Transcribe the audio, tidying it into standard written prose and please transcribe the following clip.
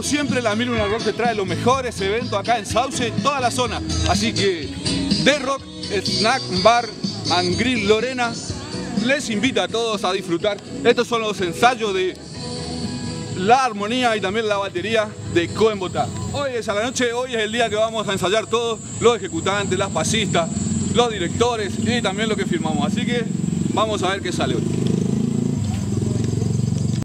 como siempre, la 1001 Rock te trae los mejores eventos acá en Sauce, en toda la zona. Así que The Rock Snack Bar and Grill Lorena les invita a todos a disfrutar. Estos son los ensayos de la armonía y también la batería de Cohen Botá. Hoy es a la noche, hoy es el día que vamos a ensayar todos, los ejecutantes, las pasistas, los directores y también lo que filmamos. Así que vamos a ver qué sale hoy.